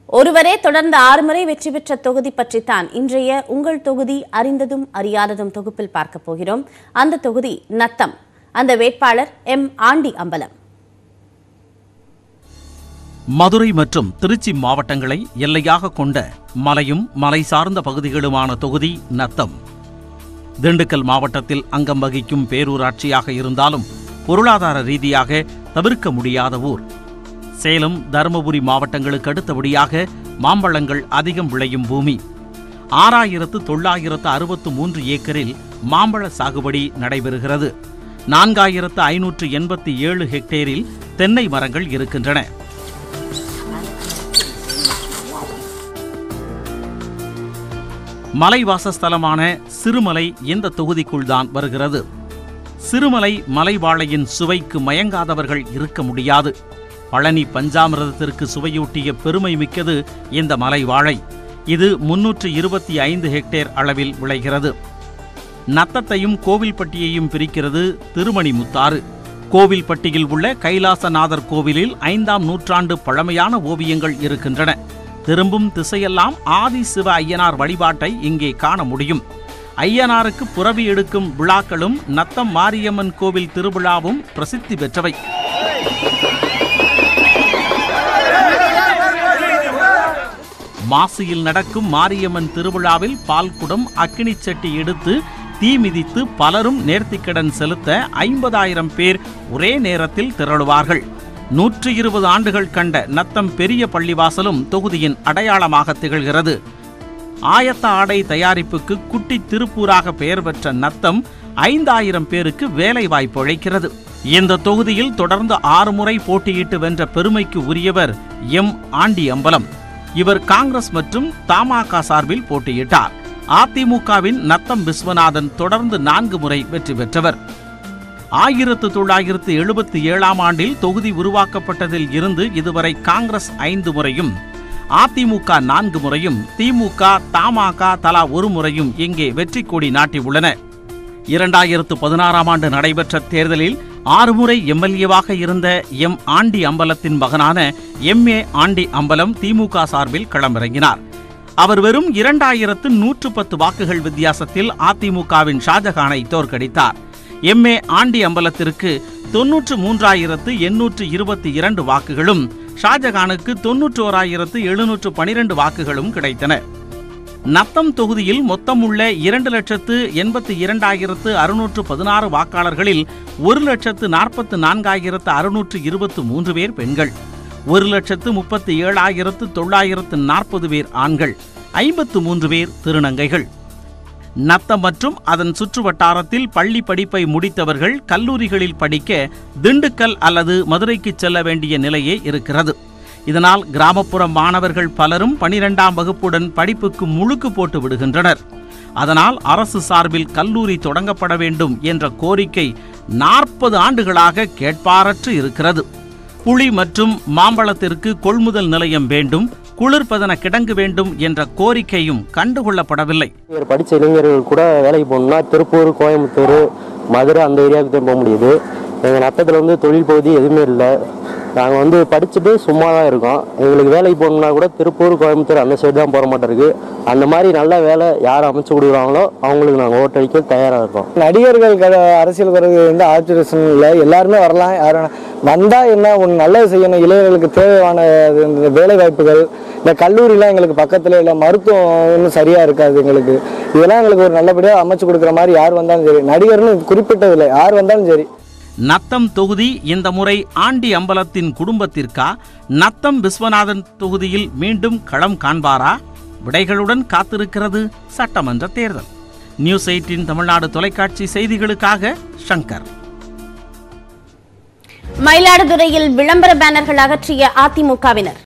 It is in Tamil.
ஒருவரே தொடர்ந்து 6 முறை வெற்றி பெற்ற தொகுதி பற்றித்தான் இன்றைய உங்கள் தொகுதி அறிந்ததும் அறியாததும் தொகுப்பில் பார்க்க போகிறோம். அந்த தொகுதி நத்தம். அந்த வேட்பாளர் எம். ஆண்டி அம்பலம். மதுரை மற்றும் திருச்சி மாவட்டங்களை எல்லையாக கொண்ட மலையும் மலை சார்ந்த பகுதிகளுமான தொகுதி நத்தம். திண்டுக்கல் மாவட்டத்தில் அங்கம் வகிக்கும் பேரூராட்சியாக இருந்தாலும் பொருளாதார ரீதியாக தவிர்க்க முடியாத ஊர். சேலம், தருமபுரி மாவட்டங்களுக்கு அடுத்தபடியாக மாம்பழங்கள் அதிகம் விளையும் பூமி. 6963 ஏக்கரில் மாம்பழ சாகுபடி நடைபெறுகிறது. 4587 ஹெக்டேரில் தென்னை மரங்கள் இருக்கின்றன. மலை வாசஸ்தலமான சிறுமலை இந்த தொகுதிக்குள்தான் வருகிறது. சிறுமலை மலை வாழையின் சுவைக்கு மயங்காதவர்கள் இருக்க முடியாது. பழனி பஞ்சாமிரதத்திற்கு சுவையூட்டிய பெருமை மிக்கது இந்த மலை வாழை. இது 325 ஹெக்டேர் அளவில் விளைகிறது. நத்தத்தையும் கோவில்பட்டியையும் பிரிக்கிறது திருமணிமுத்தாறு. கோவில்பட்டியில் உள்ள கைலாசநாதர் கோவிலில் 5ஆம் நூற்றாண்டு பழமையான ஓவியங்கள் இருக்கின்றன. திரும்பும் திசையெல்லாம் ஆதி சிவ ஐயனார் வழிபாட்டை இங்கே காண முடியும். ஐயனாருக்கு புரவி எடுக்கும் விழாக்களும் நத்தம் மாரியம்மன் கோவில் திருவிழாவும் பிரசித்தி பெற்றவை. மாசியில் நடக்கும் மாரியம்மன் திருவிழாவில் பால்குடம், அக்கினி சட்டி எடுத்து தீ மிதித்து பலரும் நேர்த்திக்கடன் செலுத்த 50,000 பேர் ஒரே நேரத்தில் திரளுவார்கள். 120 ஆண்டுகள் கண்ட நத்தம் பெரிய பள்ளிவாசலும் தொகுதியின் அடையாளமாக திகழ்கிறது. ஆயத்த ஆடை தயாரிப்புக்கு குட்டி திருப்பூராக பெயர் பெற்ற நத்தம் 5,000 பேருக்கு வேலை வாய்ப்பு அளிக்கிறது. இந்த தொகுதியில் தொடர்ந்து 6 முறை போட்டியிட்டு வென்ற பெருமைக்கு உரியவர் எம். ஆண்டி அம்பலம். இவர் காங்கிரஸ் மற்றும் தமாக சார்பில் போட்டியிட்டார். அதிமுகவின் நத்தம் விஸ்வநாதன் தொடர்ந்து 4 முறை வெற்றி பெற்றவர். 1977ஆம் ஆண்டில் தொகுதி உருவாக்கப்பட்டதில் இருந்து இதுவரை காங்கிரஸ் 5 முறையும், அதிமுக 4 முறையும், திமுக, தமாக தலா 1 முறையும் இங்கே வெற்றி கொடி நாட்டியுள்ளன. 2016ஆம் ஆண்டு நடைபெற்ற தேர்தலில் 6 முறை எம்எல்ஏவாக இருந்த எம். ஆண்டி அம்பலத்தின் மகனான எம்.ஏ. ஆண்டி அம்பலம் திமுக சார்பில் களமிறங்கினார். அவர் வெறும் 2110 வாக்குகள் வித்தியாசத்தில் அதிமுகவின் ஷாஜகானை தோற்கடித்தார். எம்.ஏ. ஆண்டி அம்பலத்திற்கு 93,822 வாக்குகளும், ஷாஜகானுக்கு 91,712 வாக்குகளும் கிடைத்தன. நத்தம் தொகுதியில் மொத்தம் உள்ள 2,82,616 வாக்காளர்களில் 1,44,623 பேர் பெண்கள், 1,37,940 பேர் ஆண்கள், 53 பேர் திருநங்கைகள். நத்தம் மற்றும் அதன் சுற்று வட்டாரத்தில் பள்ளி படிப்பை முடித்தவர்கள் கல்லூரிகளில் படிக்க திண்டுக்கல் அல்லது மதுரைக்கு செல்ல வேண்டிய நிலையே இருக்கிறது. இதனால் கிராமப்புற மாணவர்கள் பலரும் 12ஆம் வகுப்புடன் படிப்புக்கு முழுக்கு போட்டு விடுகின்றனர். அதனால் அரசு சார்பில் கல்லூரி தொடங்கப்பட வேண்டும் என்ற கோரிக்கை 40 ஆண்டுகளாக கேட்பாரற்று இருக்கிறது. புளி மற்றும் மாம்பழத்திற்கு கொள்முதல் நிலையம் வேண்டும், குளிர்பதன கிடங்கு வேண்டும் என்ற கோரிக்கையும் கண்டுகொள்ளப்படவில்லை. படித்த இளைஞர்கள் கூட வேலைக்கு போகணும்னா திருப்பூர், கோயம்புத்தூர், மதுரை அந்த ஏரியாவுக்கு தான் போக முடியுது. எங்கள் நத்தத்தில் தொழில் பகுதி எதுவுமே இல்லை. நாங்கள் படிச்சுட்டு சும்மா தான் இருக்கோம். எங்களுக்கு வேலைக்கு போகணும்னா கூட திருப்பூர், கோயம்புத்தூர் அந்த சைடு தான் போகிற மாட்டேருக்கு. அந்த மாதிரி நல்ல வேலை யார் அமைச்சு கொடுக்குறாங்களோ அவங்களுக்கு நாங்கள் ஓட்டடிக்க தயாராக இருக்கோம். நடிகர்கள் அரசியல் வரது ஆச்சரியம் இல்லை, எல்லாருமே வரலாம். யாரும் வந்தால் என்ன ஒன்று நல்லது செய்யணும். இளைஞர்களுக்கு தேவையான வேலை வாய்ப்புகள், இந்த கல்லூரிலாம் எங்களுக்கு பக்கத்தில் இல்லை, மருத்துவம் இன்னும் சரியாக இருக்காது. எங்களுக்கு இதெல்லாம் எங்களுக்கு ஒரு நல்லபடியாக அமைச்சு கொடுக்குற மாதிரி யார் வந்தாலும் சரி, நடிகர்னு குறிப்பிட்டதில்லை, யார் வந்தாலும் சரி. நத்தம் தொகுதி இந்த முறை ஆண்டி அம்பலத்தின் குடும்பத்திற்கா, நத்தம் விஸ்வநாதன் தொகுதியில் மீண்டும் களம் காண்பாரா? விடைகளுடன் காத்திருக்கிறது சட்டமன்ற தேர்தல். நியூஸ் 18 தமிழ்நாடு தொலைக்காட்சி செய்திகளுக்காக சங்கர். மயிலாடுதுறையில் விளம்பர பேனர்கள் அகற்றிய அதிமுகவினர்.